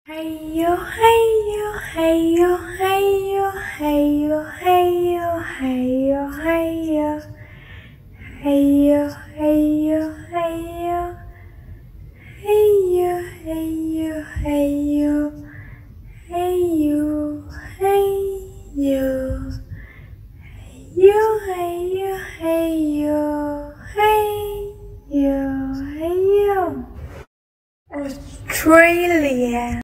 Hey yo, hey yo, hey yo, hey yo, hey yo, hey yo, hey yo, hey yo, hey yo, hey yo, hey yo, hey yo, hey yo, hey yo, hey yo, hey yo, hey yo, hey yo, hey yo, hey yo, Australia.